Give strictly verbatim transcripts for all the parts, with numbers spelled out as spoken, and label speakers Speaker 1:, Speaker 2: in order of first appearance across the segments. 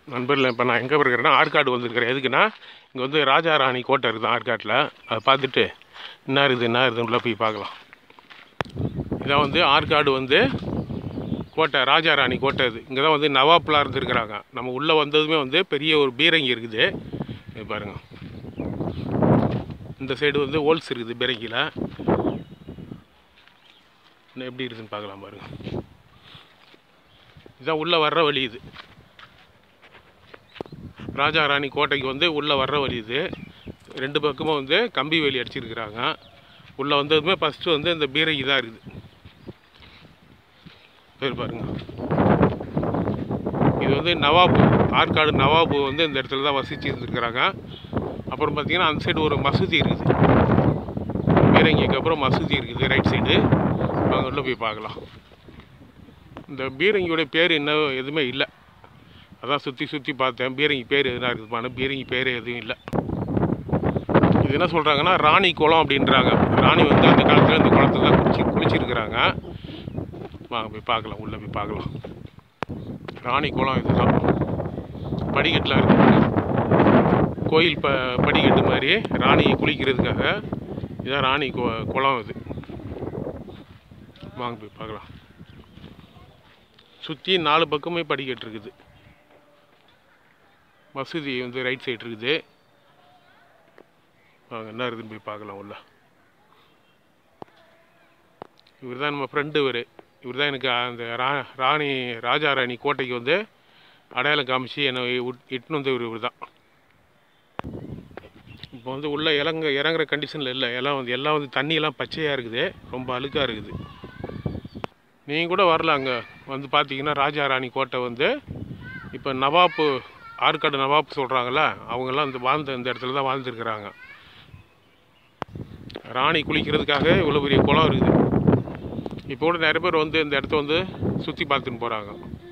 Speaker 1: நண்பர்கள் இப்போ நான் எங்கே இருக்கிறேன்னா ஆற்காடு வந்திருக்கிறேன். எதுக்குன்னா இங்கே வந்து ராஜா ராணி கோட்டை இருக்குது ஆற்காட்டில். அதை பார்த்துட்டு என்ன இருக்குது என்ன இருக்குது உள்ள போய் பார்க்கலாம். இதான் வந்து ஆற்காடு வந்து கோட்டை, ராஜா ராணி கோட்டை. இது இங்கே தான் வந்து நவாப்லாம் இருந்துருக்குறாங்க. நம்ம உள்ளே வந்ததுமே வந்து பெரிய ஒரு பீரங்கி இருக்குது. இது பாருங்கள், இந்த சைடு வந்து ஹோல்ஸ் இருக்குது பீரங்கியில். இன்னும் எப்படி இருக்குதுன்னு பார்க்கலாம் பாருங்கள். இதுதான் உள்ளே வர்ற வழி. இது ராஜா ராணி கோட்டைக்கு வந்து உள்ளே வர்ற வழி. இது ரெண்டு பக்கமும் வந்து கம்பி வேலி அடிச்சிருக்கிறாங்க. உள்ளே வந்ததுமே ஃபஸ்ட்டு வந்து இந்த பீரங்கி தான் இருக்குது. பேர் பாருங்கள், இது வந்து நவாபு, ஆற்காடு நவாபு வந்து இந்த இடத்துல தான் வசித்து இருந்துருக்கிறாங்க. அப்புறம் பார்த்திங்கன்னா அந்த சைடு ஒரு மசூதி இருக்குது. பீரங்கிக்கு அப்புறம் மசூதி இருக்குது ரைட் சைடு. அங்கே உள்ள போய் பார்க்கலாம். இந்த பீரங்கியோடைய பேர் என்ன எதுவுமே இல்லை. அதான் சுற்றி சுற்றி பார்த்தேன். பீரங்கி பேர் எதுனா இருக்குதுமான பீரங்கி பேர் எதுவும் இல்லை. இது என்ன சொல்கிறாங்கன்னா ராணி குளம் அப்படின்றாங்க. ராணி வந்து அந்த காலத்தில் இந்த குளத்துல தான் குளிச்சு குளிச்சிருக்கிறாங்க. வாங்க போய் பார்க்கலாம், உள்ளே போய் பார்க்கலாம். ராணி குளம் இதுதான். படிக்கட்டில் இருக்குது, கோயில் ப படிக்கட்டு மாதிரி ராணி குளிக்கிறதுக்காக. இதுதான் ராணி குளம். இது வாங்க போய் பார்க்கலாம். சுற்றி நாலு பக்கமே படிக்கட்டு இருக்குது. மசூதி வந்து ரைட் சைடு இருக்குது. வாங்க என்ன இருக்குதுன்னு போய் பார்க்கலாம் உள்ள. இவர் தான் நம்ம ஃப்ரெண்டு. இவர் இவர் தான் எனக்கு அந்த ரா ராணி ராஜா ராணி கோட்டைக்கு வந்து அடையாளம் காமிச்சு என்னை இட்டுன்னு வந்து இவர் இவர் தான். இப்போ வந்து உள்ளே இறங்க இறங்குற கண்டிஷனில் இல்லை. எல்லாம் வந்து எல்லாம் வந்து தண்ணியெல்லாம் பச்சையாக இருக்குது, ரொம்ப அழுக்காக இருக்குது. நீங்கள் கூட வரலாம். அங்கே வந்து பார்த்தீங்கன்னா ராஜா ராணி கோட்டை வந்து இப்போ நவாப்பு, ஆற்காடு நவாப்பு சொல்கிறாங்கள, அவங்கெல்லாம் இந்த வாழ்ந்த இந்த இடத்துல தான் வாழ்ந்துருக்கிறாங்க. ராணி குளிக்கிறதுக்காக இவ்வளோ பெரிய குளம் இருக்குது. இப்போ கூட நிறைய பேர் வந்து இந்த இடத்த வந்து சுற்றி பார்த்துன்னு போகிறாங்க.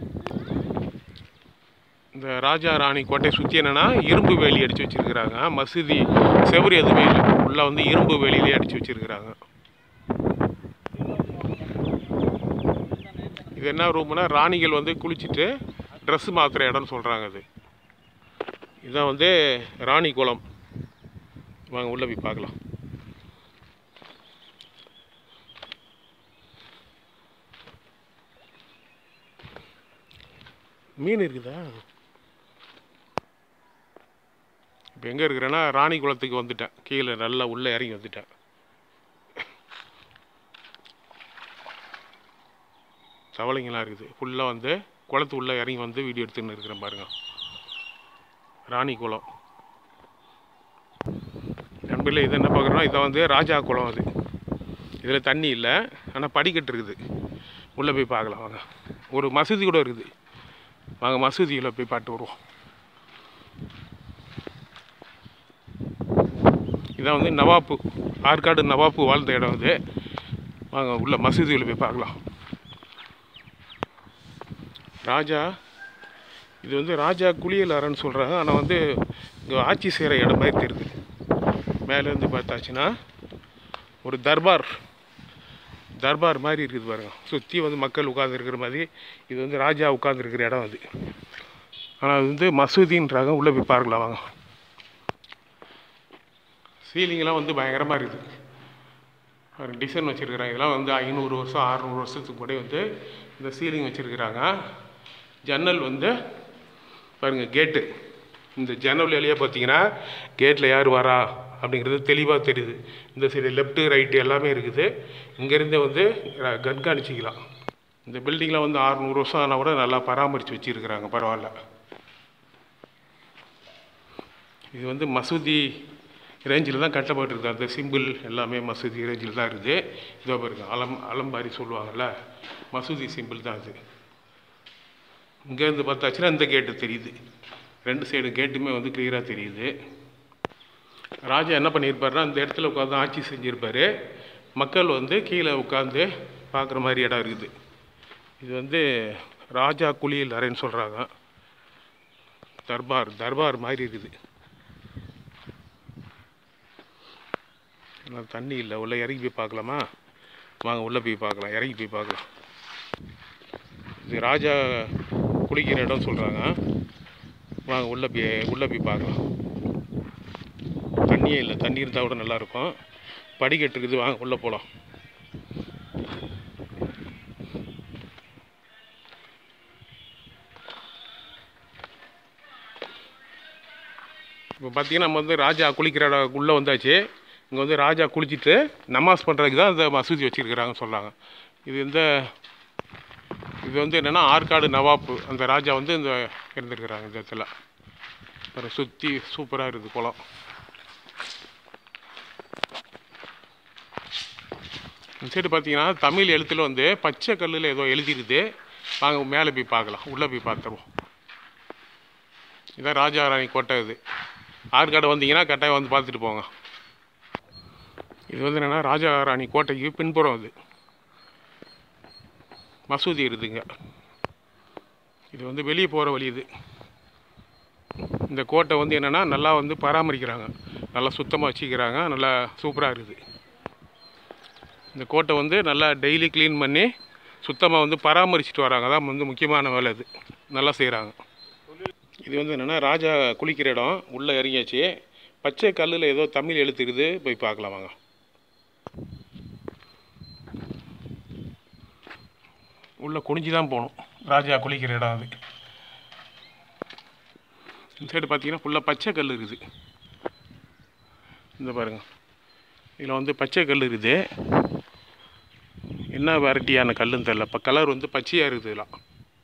Speaker 1: இந்த ராஜா ராணி கோட்டையை சுற்றி என்னென்னா இரும்பு வேலி அடித்து வச்சுருக்கிறாங்க. மசூதி செவரு எதுவுமே இல்லை, உள்ளே வந்து இரும்பு வேலியிலே அடித்து வச்சுருக்கிறாங்க. இது என்ன ரூம்னா ராணிகள் வந்து குளிச்சுட்டு ட்ரெஸ்ஸு மாற்றுற இடம்னு சொல்கிறாங்க. அது இதுதான் வந்து ராணி குளம். வாங்க உள்ளே போய் பார்க்கலாம். மீன் இருக்குதா? இப்போ எங்கே இருக்கிறேன்னா ராணி குளத்துக்கு வந்துட்டேன். கீழே நல்லா உள்ளே இறங்கி வந்துட்டேன். தவளைங்கெல்லாம் இருக்குது. ஃபுல்லாக வந்து குளத்து உள்ளே இறங்கி வந்து வீடியோ எடுத்துன்னு இருக்கிறேன் பாருங்க. ராணி குளம் நண்பர்களே. இது என்ன பார்க்குறோன்னா இதை வந்து ராஜா குளம். அது இதில் தண்ணி இல்லை, ஆனால் படிக்கட்டு இருக்குது. உள்ளே போய் பார்க்கலாம் வாங்க. ஒரு மசூதி கூட இருக்குது. வாங்க மசூதியில் போய் பாட்டு வருவோம். இதான் வந்து நவாப்பு, ஆற்காடு நவாப்பு வாழ்ந்த இடம். இது வாங்க உள்ள மசூதியில் போய் பார்க்கலாம். ராஜா, இது வந்து ராஜா குளியல் அறைன்னு சொல்கிறாங்க. ஆனால் வந்து இங்கே ஆட்சி செய்கிற இடம் மாதிரி தெரியுது. மேலேருந்து பார்த்தாச்சுன்னா ஒரு தர்பார் தர்பார் மாதிரி இருக்குது பாருங்க. சுற்றி வந்து மக்கள் உட்காந்துருக்கிற மாதிரி. இது வந்து ராஜா உட்காந்துருக்கிற இடம் அது. ஆனால் அது வந்து மசூதின்றாங்க. உள்ளே போய் பார்க்கலாம் வாங்க. சீலிங்கெலாம் வந்து பயங்கரமாக இருக்குது. ஒரு டிசைன் வச்சுருக்குறாங்க. இதெல்லாம் வந்து ஐநூறு வருஷம் அறநூறு வருஷத்துக்கு கூட வந்து இந்த சீலிங் வச்சுருக்குறாங்க. ஜன்னல் வந்து பாருங்கள், கேட்டு. இந்த ஜன்னல் வழியாக பார்த்தீங்கன்னா கேட்டில் யார் வரா அப்படிங்கிறது தெளிவாக தெரியுது. இந்த சைடு லெஃப்ட்டு ரைட்டு எல்லாமே இருக்குது. இங்கேருந்தே வந்து கண்காணிச்சிக்கலாம். இந்த பில்டிங்லாம் வந்து அறுநூறு வருஷம் ஆனால் கூட நல்லா பராமரித்து வச்சுருக்குறாங்க. பரவாயில்ல. இது வந்து மசூதி ரேஞ்சில் தான் கட்டப்பட்டுருக்குது. அந்த சிம்பிள் எல்லாமே மசூதி ரேஞ்சில் தான் இருக்குது. இதோ பாருங்க, அலம் அலம்பாரி சொல்லுவாங்கள்ல, மசூதி சிம்பிள் தான் அது. இங்கேருந்து பார்த்தாச்சுன்னா இந்த கேட்டு தெரியுது. ரெண்டு சைடு கேட்டுமே வந்து கிளியராக தெரியுது. ராஜா என்ன பண்ணியிருப்பாருன்னா இந்த இடத்துல உட்காந்து ஆட்சி செஞ்சுருப்பார். மக்கள் வந்து கீழே உட்காந்து பார்க்குற மாதிரி இடம் இருக்குது. இது வந்து ராஜா குளியல் அறைன்னு சொல்கிறாங்க. தர்பார் தர்பார் மாதிரி இருக்குது. ஆனால் தண்ணி இல்லை. உள்ளே இறங்கி போய் பார்க்கலாமா? வாங்க உள்ளே போய் பார்க்கலாம். இறங்கி போய் பார்க்கலாம். இது ராஜா குளிக்கிற இடம் சொல்கிறாங்க. வாங்க உள்ளே போய் உள்ளே போய் பார்க்கலாம். தண்ணியே இல்லை, தண்ணி இருந்தால் கூட நல்லாயிருக்கும். படிக்கட்டு இருக்குது, வாங்க உள்ளே போகலாம். இப்போ பார்த்தீங்கன்னா நம்ம வந்து ராஜா குளிக்கிற இடம் உள்ளே வந்தாச்சு. இங்கே வந்து ராஜா குளிச்சுட்டு நமாஸ் பண்ணுறதுக்கு தான் இந்த மசூதி வச்சுருக்கிறாங்கன்னு சொல்கிறாங்க. இது இந்த இது வந்து என்னென்னா ஆற்காடு நவாப்பு அந்த ராஜா வந்து இந்த இருந்துருக்கிறாங்க இந்த இடத்துல. அப்புறம் சுற்றி சூப்பராக இருக்குது குளம். இந்த சைடு பார்த்தீங்கன்னா தமிழ் எழுத்தில் வந்து பச்சை கல்லில் ஏதோ எழுதிருக்குது. வாங்க மேலே போய் பார்க்கலாம், உள்ளே போய் பார்த்துருவோம். இதான் ராஜா ராணி கோட்டை. இது ஆற்காடு வந்தீங்கன்னா கட்டாயம் வந்து பார்த்துட்டு போங்க. இது வந்து என்னென்னா ராஜா ராணி கோட்டைக்கு பின்புறம் இது மசூதி இருக்குதுங்க. இது வந்து வெளியே போகிற வழி. இது இந்த கோட்டை வந்து என்னென்னா நல்லா வந்து பராமரிக்கிறாங்க, நல்லா சுத்தமாக வச்சுக்கிறாங்க, நல்லா சூப்பராக இருக்குது. இந்த கோட்டை வந்து நல்லா டெய்லி க்ளீன் பண்ணி சுத்தமாக வந்து பராமரிச்சுட்டு வராங்க. அதான் வந்து முக்கியமான வேலை. இது நல்லா செய்கிறாங்க. இது வந்து என்னென்னா ராஜா குளிக்கிற இடம். உள்ளே இறங்கியாச்சு. பச்சை கல்லில் ஏதோ தமிழ் எழுத்துக்குது, போய் பார்க்கலாம் வாங்க. உள்ளே குனிஞ்சு தான் போகணும். ராஜா குளிக்கிற இடம் அது. இந்த சைடு பார்த்தீங்கன்னா ஃபுல்லாக பச்சை கல் இருக்குது. இந்த பாருங்கள், இதில் வந்து பச்சை கல் இருக்குது. என்ன வெரைட்டியான கல்லுன்னு தெரில. இப்போ கலர் வந்து பச்சையாக இருக்குது. இதெல்லாம்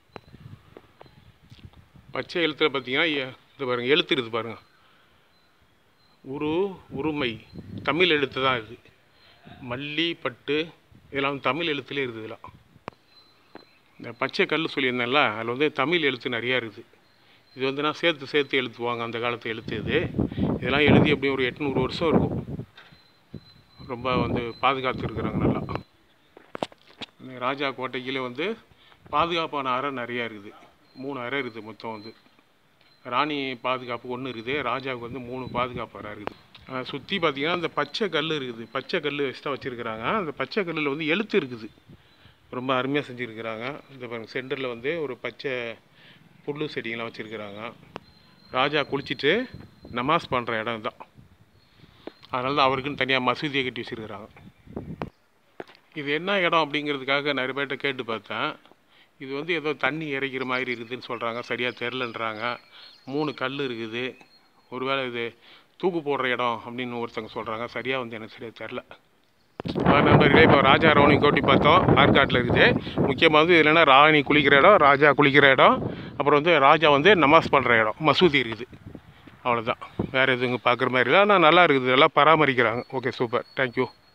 Speaker 1: பச்சை எழுத்தில் பார்த்தீங்கன்னா இது பாருங்கள், எழுத்து இருக்குது பாருங்கள். உரு உரிமை தமிழ் எழுத்து தான் இருக்குது. மல்லி பட்டு இதெல்லாம் வந்து தமிழ் எழுத்துலேயே இருக்குது. இதெல்லாம் இந்த பச்சை கல் சொல்லியிருந்தேன்ல, அதில் வந்து தமிழ் எழுத்து நிறையா இருக்குது. இது வந்து நான் சேர்த்து சேர்த்து எழுத்துவாங்க, அந்த காலத்து எழுத்து இது. இதெல்லாம் எழுதி எப்படியும் ஒரு எட்நூறு வருஷம் இருக்கும். ரொம்ப வந்து பாதுகாத்து இருக்கிறாங்க நல்லா. இந்த ராஜா கோட்டைக்கிலே வந்து பாதுகாப்பான அறை நிறையா இருக்குது. மூணு அறை இருக்குது மொத்தம். வந்து ராணி பாதுகாப்பு ஒன்று இருக்குது, ராஜாவுக்கு வந்து மூணு பாதுகாப்பு அறை இருக்குது. சுற்றி பார்த்தீங்கன்னா அந்த பச்சை கல் இருக்குது. பச்சை கல் எக்ஸ்ட்ரா வச்சுருக்கிறாங்க. அந்த பச்சை கல்லில் வந்து எழுத்து இருக்குது. ரொம்ப அருமையாக செஞ்சுருக்கிறாங்க. இந்த பாருங்கள், சென்டரில் வந்து ஒரு பச்சை புல்லு செடிங்கெலாம் வச்சுருக்கிறாங்க. ராஜா குளிச்சுட்டு நமாஸ் பண்ணுற இடம் தான். அதனால தான் அவருக்குன்னு தனியாக மசூதியை கட்டி வச்சுருக்கிறாங்க. இது என்ன இடம் அப்படிங்கிறதுக்காக நிறைய பேர்கிட்ட கேட்டு பார்த்தேன். இது வந்து ஏதோ தண்ணி இறைக்கிற மாதிரி இருக்குதுன்னு சொல்கிறாங்க. சரியாக தெரிலன்றாங்க. மூணு கல் இருக்குது. ஒருவேளை இது தூக்கு போடுற இடம் அப்படின்னு ஒருத்தவங்க சொல்கிறாங்க. சரியாக வந்து எனக்கு சரியாக தெரில. நண்பர்களே, இப்போ ராஜா ராணி கோட்டை பார்த்தோம். ஆற்காட்டில் இருக்குது. முக்கியமாக வந்து இல்லைன்னா ராணி குளிக்கிற இடம், ராஜா குளிக்கிற இடம், அப்புறம் வந்து ராஜா வந்து நமாஸ் பண்ணுற இடம் மசூதி இருக்குது. அவ்வளோதான், வேறு எதுவும் பார்க்குற மாதிரி இல்லை. ஆனால் நல்லா இருக்குது, நல்லா பராமரிக்கிறாங்க. Okay, super, thank you.